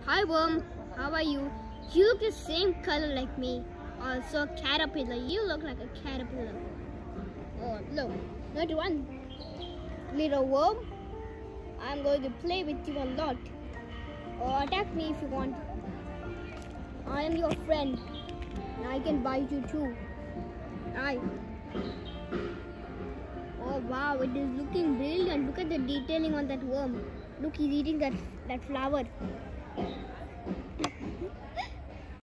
Hi worm, how are you? You look the same color like me. Also caterpillar, you look like a caterpillar. Oh look, not one. Little worm, I'm going to play with you a lot. Or attack me if you want. I am your friend. And I can bite you too. Aye. Oh wow, it is looking brilliant. Look at the detailing on that worm. Look, he's eating that flower.